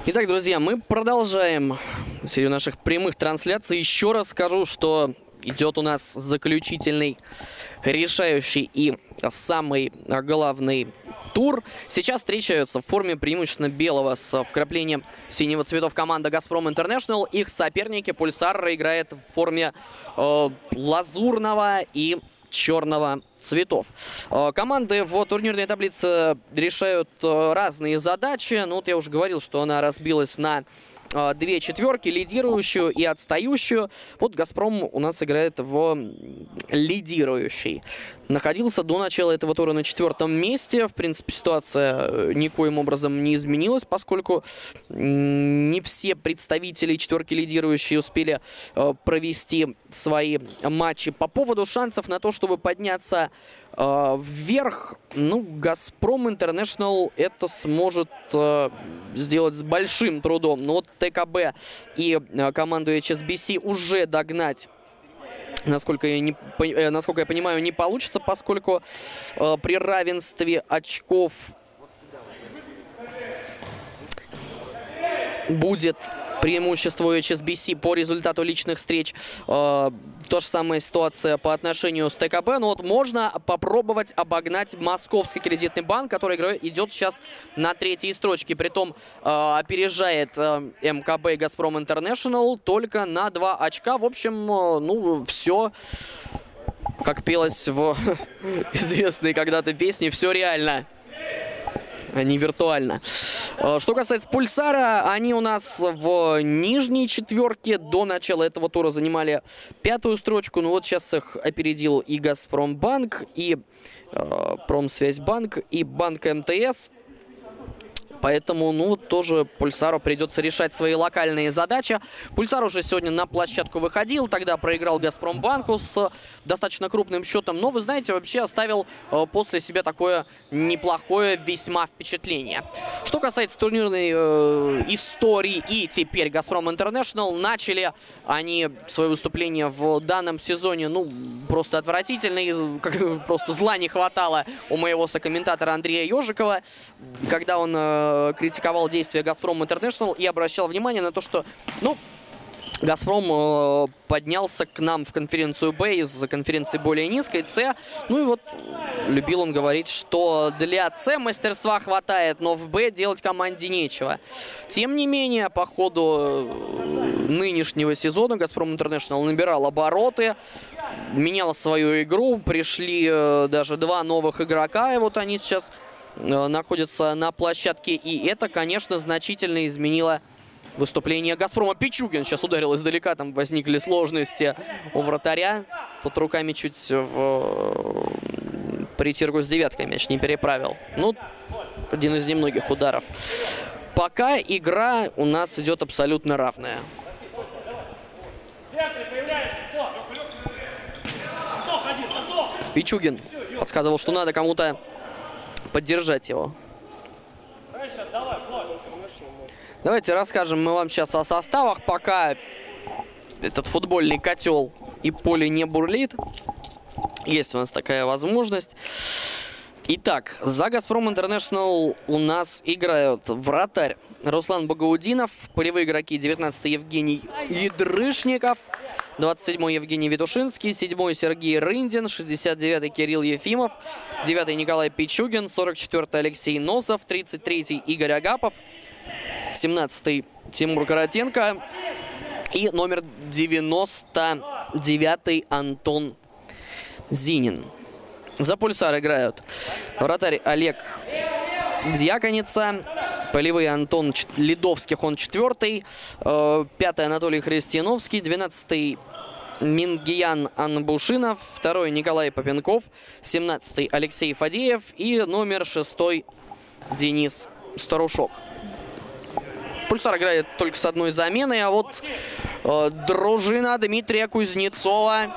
Итак, друзья, мы продолжаем серию наших прямых трансляций. Еще раз скажу, что идет у нас заключительный, решающий и самый главный тур. Сейчас встречаются в форме преимущественно белого с вкраплением синего цветов команда «Газпром Интернешнл». Их соперники «Пульсар» играет в форме лазурного и черного цветов. Команды в турнирной таблице решают разные задачи. Ну, вот я уже говорил, что она разбилась на две четверки, лидирующую и отстающую. Вот «Газпром» у нас играет в лидирующий. Находился до начала этого тура на 4-м месте. В принципе, ситуация никоим образом не изменилась, поскольку не все представители четверки лидирующие успели провести свои матчи. По поводу шансов на то, чтобы подняться вверх, ну, «Газпром Интернешнл» это сможет сделать с большим трудом. Но вот ТКБ и команду HSBC уже догнать, насколько я понимаю, не получится, поскольку при равенстве очков будет преимущество HSBC по результату личных встреч. То же самая ситуация по отношению с ТКБ. Но вот можно попробовать обогнать Московский кредитный банк, который идет сейчас на 3-й строчке. Притом опережает МКБ и «Газпром Интернешнл» только на 2 очка. В общем, ну, все, как пелось в известной когда-то песне, все реально, а не виртуально. Что касается «Пульсара», они у нас в нижней четверке. До начала этого тура занимали 5-ю строчку. Но вот сейчас их опередил и «Газпромбанк», и «Промсвязьбанк», и «Банк МТС». Поэтому, ну, тоже «Пульсару» придется решать свои локальные задачи. «Пульсар» уже сегодня на площадку выходил, тогда проиграл «Газпромбанку» с достаточно крупным счетом. Но, вы знаете, вообще оставил после себя такое неплохое весьма впечатление. Что касается турнирной истории и теперь «Газпром Интернешнл», начали они свое выступление в данном сезоне, ну, просто отвратительно. Просто зла не хватало у моего сокомментатора Андрея Ежикова, когда он критиковал действия «Газпром Интернешнл» и обращал внимание на то, что, ну, «Газпром» поднялся к нам в конференцию «Б» из конференции более низкой, «С». Ну и вот любил он говорить, что для «С» мастерства хватает, но в «Б» делать команде нечего. Тем не менее, по ходу нынешнего сезона «Газпром Интернешнл» набирал обороты, менял свою игру, пришли даже 2 новых игрока, и вот они сейчас находится на площадке, и это, конечно, значительно изменило выступление «Газпрома». Пичугин сейчас ударил издалека, там возникли сложности у вратаря. Тут руками чуть в притирку с девяткой мяч не переправил. Ну, один из немногих ударов. Пока игра у нас идет абсолютно равная. Пичугин подсказывал, что надо кому-то поддержать его. Давайте расскажем мы вам сейчас о составах, пока этот футбольный котел и поле не бурлит. Есть у нас такая возможность. Итак, за «Газпром Интернешнл» у нас играют вратарь Руслан Багаудинов, полевые игроки 19-й Евгений Ядрышников, 27-й Евгений Видушинский, 7-й Сергей Рындин, 69-й Кирилл Ефимов, 9-й Николай Пичугин, 44-й Алексей Носов, 33-й Игорь Агапов, 17-й Тимур Коротенко и номер 99-й Антон Зинин. За «Пульсар» играют вратарь Олег Дьяконица, полевые Антон Ледовских, он 4-й, 5-й Анатолий Христиановский, 12-й Мингиян Анбушинов, 2-й Николай Попенков, 17-й Алексей Фадеев и номер 6-й Денис Старушок. «Пульсар» играет только с одной заменой, а вот дружина Дмитрия Кузнецова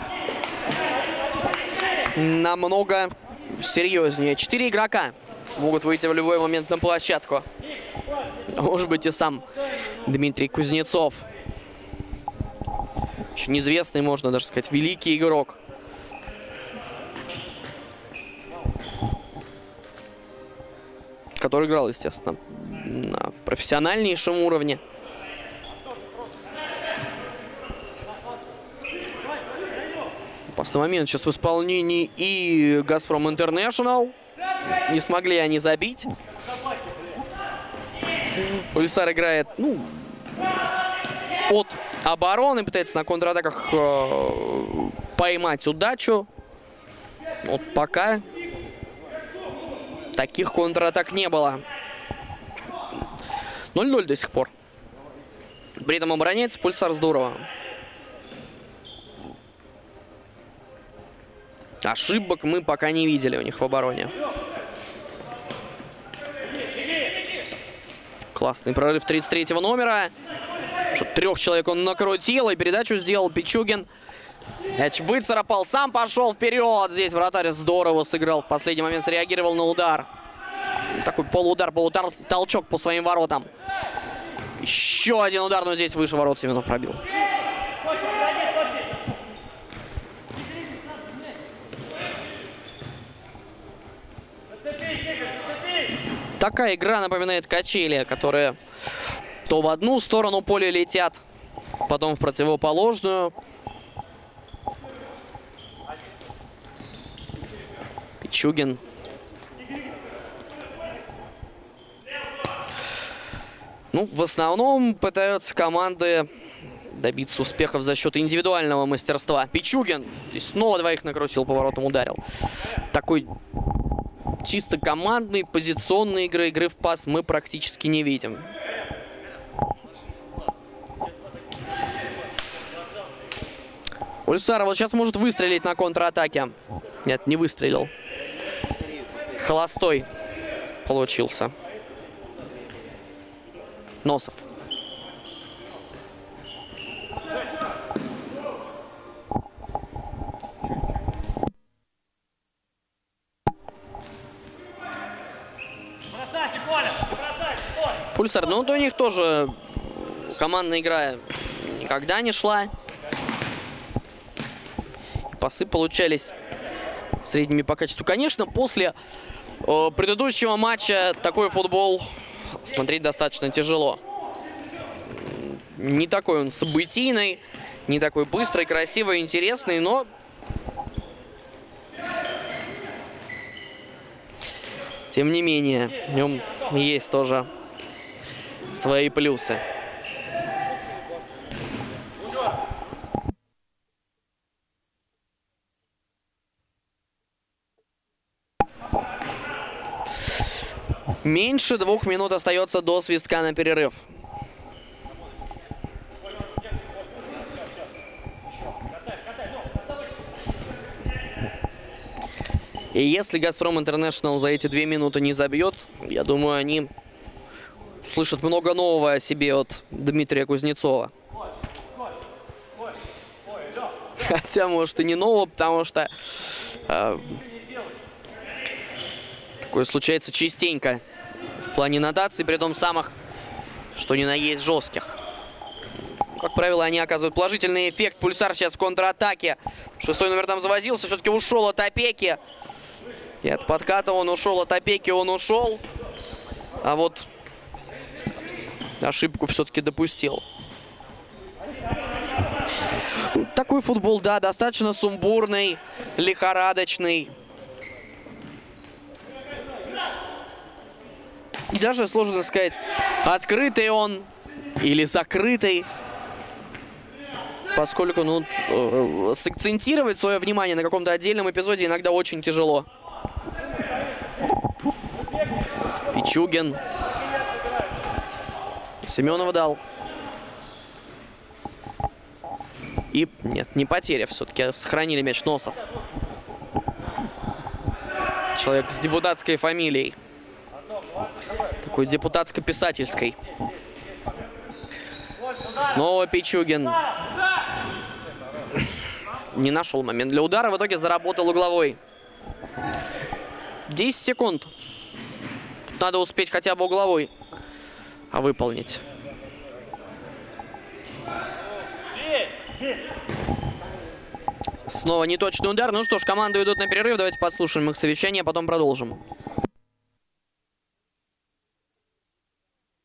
намного серьезнее. 4 игрока могут выйти в любой момент на площадку. Может быть, и сам Дмитрий Кузнецов. Очень известный, можно даже сказать, великий игрок. Который играл, естественно, на профессиональнейшем уровне. Опасный момент сейчас в исполнении и «Газпром Интернешнл». Не смогли они забить. Пульсар играет, ну, от обороны, пытается на контратаках поймать удачу. Вот пока таких контратак не было. 0-0 до сих пор. При этом обороняется Пульсар здорово. Ошибок мы пока не видели у них в обороне. Классный прорыв 33-го номера. Трех человек он накрутил и передачу сделал Пичугин. Мяч выцарапал, сам пошел вперед. Здесь вратарь здорово сыграл. В последний момент среагировал на удар. Такой полуудар, толчок по своим воротам. Еще один удар, но здесь выше ворот Семенов пробил. Такая игра напоминает качели, которые то в одну сторону поля летят, потом в противоположную. Пичугин. Ну, в основном пытаются команды добиться успехов за счет индивидуального мастерства. Пичугин и снова двоих накрутил, поворотом ударил. Такой чисто командной, позиционной игры в пас мы практически не видим. Пульсар вот сейчас может выстрелить на контратаке. Нет, не выстрелил. Холостой получился. Носов. Пульсар, ну вот у них тоже командная игра никогда не шла. Пасы получались средними по качеству. Конечно, после предыдущего матча такой футбол смотреть достаточно тяжело. Не такой он событийный, не такой быстрый, красивый, интересный, но тем не менее в нем есть тоже свои плюсы. Меньше 2 минут остается до свистка на перерыв. И если «Газпром Интернешнл» за эти 2 минуты не забьет, я думаю, они слышат много нового о себе от Дмитрия Кузнецова. Хотя, может, и не нового, потому что такое случается частенько в плане нотаций, при том самых, что ни на есть, жестких. Как правило, они оказывают положительный эффект. Пульсар сейчас в контратаке. 6-й номер там завозился, все-таки ушел от опеки. И от подката он ушел, от опеки он ушел. А вот ошибку все-таки допустил. Такой футбол, да, достаточно сумбурный, лихорадочный. И даже сложно сказать, открытый он или закрытый. Поскольку, ну, сакцентировать свое внимание на каком-то отдельном эпизоде иногда очень тяжело. Пичугин. Семенова дал. И, нет, не потеря все-таки. Сохранили мяч. Носов. Человек с депутатской фамилией. Такой депутатско-писательской. Снова Пичугин. Не нашел момент для удара. В итоге заработал угловой. 10 секунд. Тут надо успеть хотя бы угловой выполнить. Снова неточный удар. Ну что ж, команды идут на перерыв. Давайте послушаем их совещание, а потом продолжим.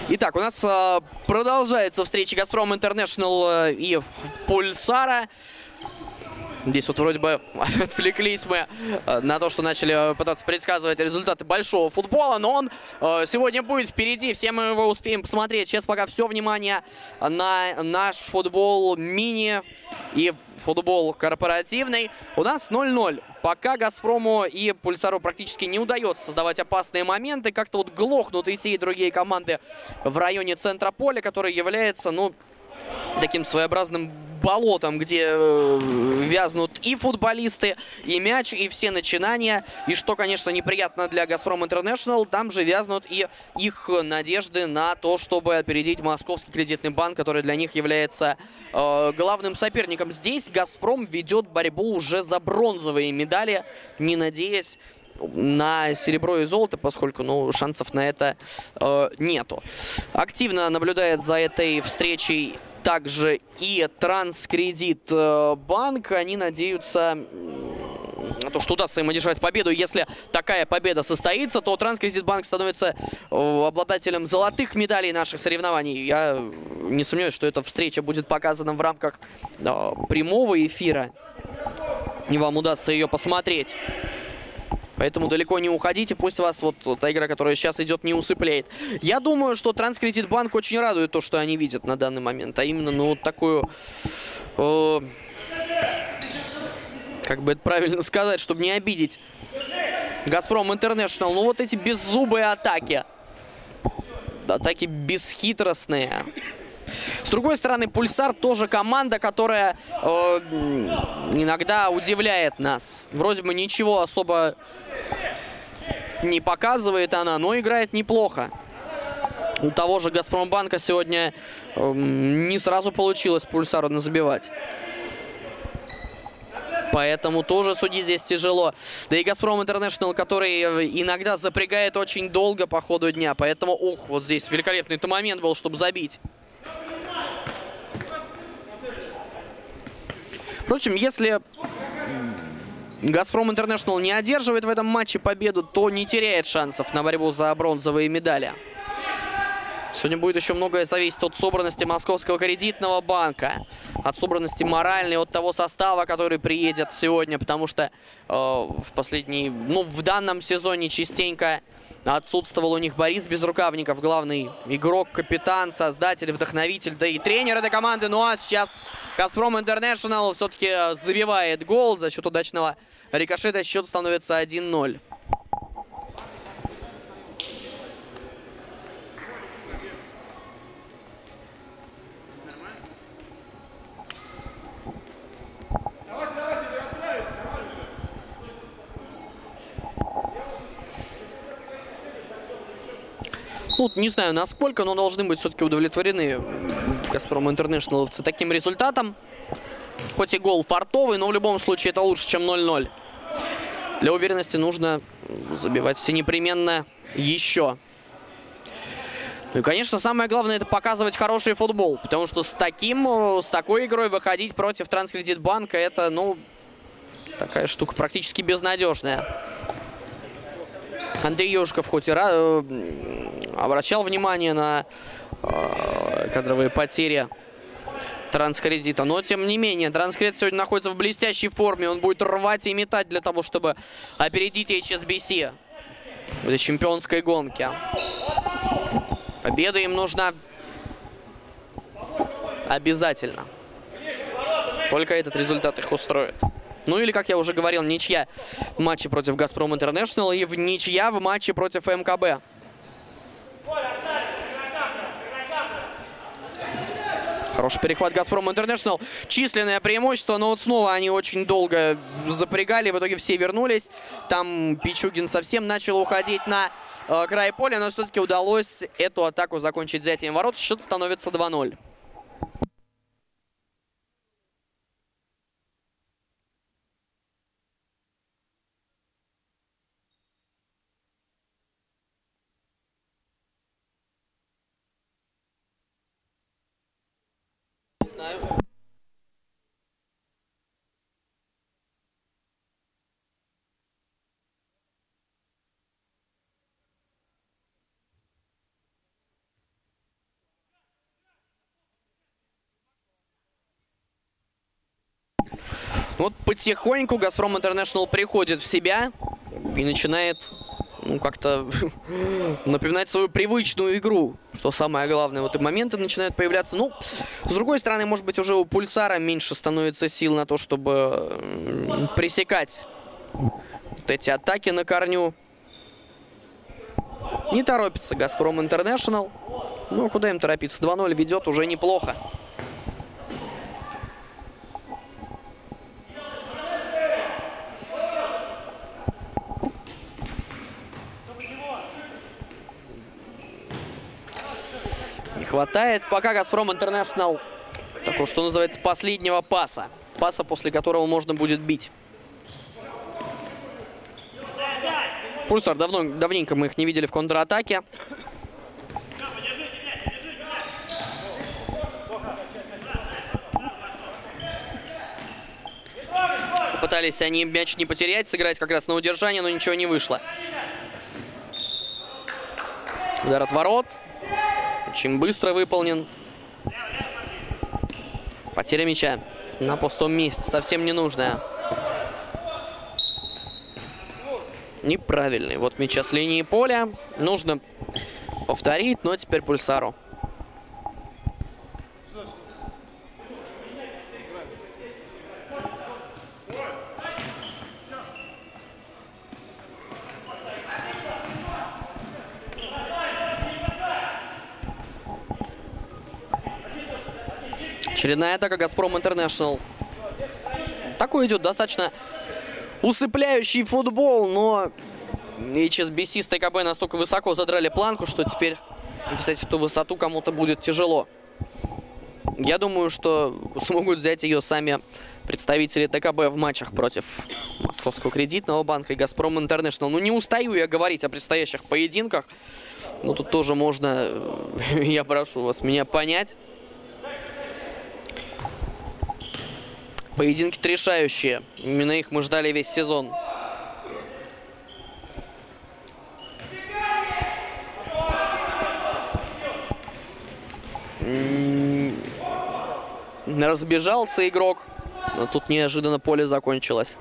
Итак, у нас продолжается встреча «Газпром Интернешнл» и «Пульсара». Здесь вот вроде бы отвлеклись мы на то, что начали пытаться предсказывать результаты большого футбола, но он сегодня будет впереди, все мы его успеем посмотреть. Сейчас пока все внимание на наш футбол мини и футбол корпоративный. У нас 0-0. Пока «Газпрому» и «Пульсару» практически не удается создавать опасные моменты. Как-то вот глохнут и те, и другие команды в районе центра поля, который является, ну, таким своеобразным болотом, где вязнут и футболисты, и мяч, и все начинания. И что, конечно, неприятно для «Газпром Интернешнл», там же вязнут и их надежды на то, чтобы опередить Московский кредитный банк, который для них является главным соперником. Здесь «Газпром» ведет борьбу уже за бронзовые медали, не надеясь на серебро и золото, поскольку, ну, шансов на это нету. Активно наблюдает за этой встречей также и Транскредит банк. Они надеются на то, что удастся им одержать победу. Если такая победа состоится, то Транскредит банк становится обладателем золотых медалей наших соревнований. Я не сомневаюсь, что эта встреча будет показана в рамках прямого эфира, и вам удастся ее посмотреть. Поэтому далеко не уходите, пусть вас вот та игра, которая сейчас идет, не усыпляет. Я думаю, что Транскредит банк очень радует то, что они видят на данный момент. А именно, ну, вот такую, как бы это правильно сказать, чтобы не обидеть «Газпром Интернешнл». Ну, вот эти беззубые атаки. Атаки бесхитростные. С другой стороны, «Пульсар» тоже команда, которая иногда удивляет нас. Вроде бы ничего особо не показывает она, но играет неплохо. У того же «Газпромбанка» сегодня не сразу получилось «Пульсару» забивать. Поэтому тоже судить здесь тяжело. Да и «Газпром Интернешнл», который иногда запрягает очень долго по ходу дня. Поэтому, ух, вот здесь великолепный-то момент был, чтобы забить. Впрочем, если «Газпром Интернешнл» не одерживает в этом матче победу, то не теряет шансов на борьбу за бронзовые медали. Сегодня будет еще многое зависеть от собранности Московского кредитного банка, от собранности моральной, от того состава, который приедет сегодня, потому что в данном сезоне частенько отсутствовал у них Борис Безрукавников, главный игрок, капитан, создатель, вдохновитель, да и тренер этой команды. Ну а сейчас «Газпром Интернешнл» все-таки забивает гол за счет удачного рикошета. Счет становится 1-0. Ну, не знаю, насколько, но должны быть все-таки удовлетворены «Газпром Интернешнловцы» таким результатом. Хоть и гол фартовый, но в любом случае это лучше, чем 0-0. Для уверенности нужно забивать все непременно еще. Ну и, конечно, самое главное — это показывать хороший футбол. Потому что с такой игрой выходить против Транскредит банка — это, ну, такая штука практически безнадежная. Андрей Ежиков хоть и обращал внимание на кадровые потери Транскредита, но тем не менее Транскредит сегодня находится в блестящей форме. Он будет рвать и метать для того, чтобы опередить HSBC в этой чемпионской гонке. Победа им нужна обязательно. Только этот результат их устроит. Ну или, как я уже говорил, ничья в матче против «Газпром Интернешнл» и ничья в матче против МКБ. Хороший перехват «Газпром Интернешнл». Численное преимущество, но вот снова они очень долго запрягали. В итоге все вернулись. Там Пичугин совсем начал уходить на край поля, но все-таки удалось эту атаку закончить взятием ворот. Счет становится 2-0. Вот потихоньку «Газпром Интернешнл» приходит в себя и начинает, ну, как-то напоминать свою привычную игру, что самое главное. Вот и моменты начинают появляться. Ну, с другой стороны, может быть, уже у «Пульсара» меньше становится сил на то, чтобы пресекать вот эти атаки на корню. Не торопится «Газпром Интернешнл». Ну, куда им торопиться? 2-0 ведет, уже неплохо. Не хватает пока «Газпром Интернешнл» такого, что называется, последнего паса. Паса, после которого можно будет бить. «Пульсар», давненько мы их не видели в контратаке. Пытались они мяч не потерять, сыграть как раз на удержание, но ничего не вышло. Удар от ворот. Очень быстро выполнен. Потеря мяча на пустом месте. Совсем ненужная. Неправильный. Вот мяча с линии поля. Нужно повторить, но теперь «Пульсару». Очередная атака «Газпром Интернешнл». Такой идет достаточно усыпляющий футбол, но HSBC с ТКБ настолько высоко задрали планку, что теперь взять эту высоту кому-то будет тяжело. Я думаю, что смогут взять ее сами представители ТКБ в матчах против Московского кредитного банка и «Газпром Интернешнл». Ну, не устаю я говорить о предстоящих поединках, но тут тоже можно, я прошу вас меня понять. Поединки-то решающие. Именно их мы ждали весь сезон. Разбежался игрок, но тут неожиданно поле закончилось.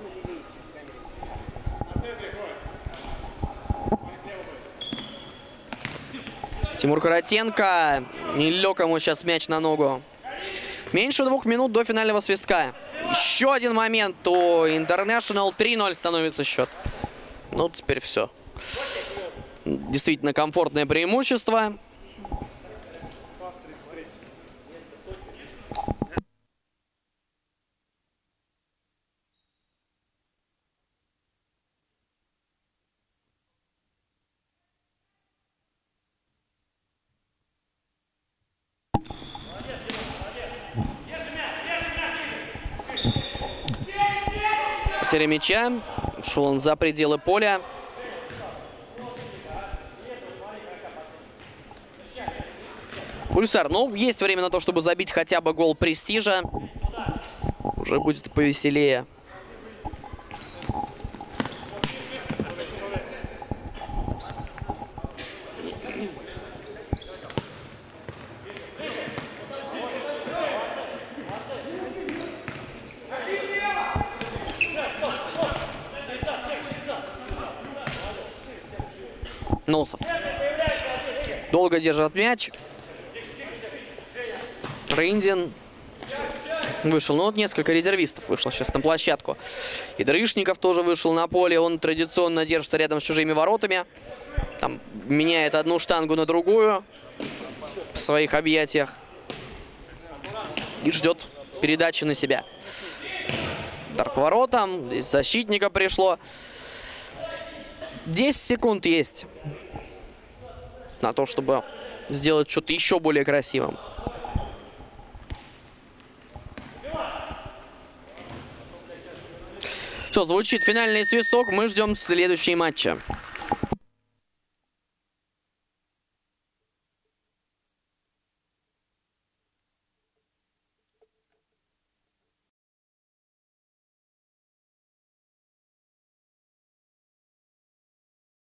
Тимур Коротенко. Не лег ему сейчас мяч на ногу. Меньше 2 минут до финального свистка. Еще один момент у Интернешнл. 3-0 становится счет. Ну, теперь все. Действительно комфортное преимущество. Потеря мяча. Ушел он за пределы поля. «Пульсар». Ну, есть время на то, чтобы забить хотя бы гол престижа. Уже будет повеселее. Носов. Долго держит мяч. Рындин вышел. Ну, вот несколько резервистов вышло сейчас на площадку. И Дрышников тоже вышел на поле. Он традиционно держится рядом с чужими воротами. Там меняет одну штангу на другую в своих объятиях. И ждет передачи на себя. Удар по воротам. Здесь защитника пришло. 10 секунд есть на то, чтобы сделать что-то еще более красивым. Все, звучит финальный свисток. Мы ждем следующие матчи.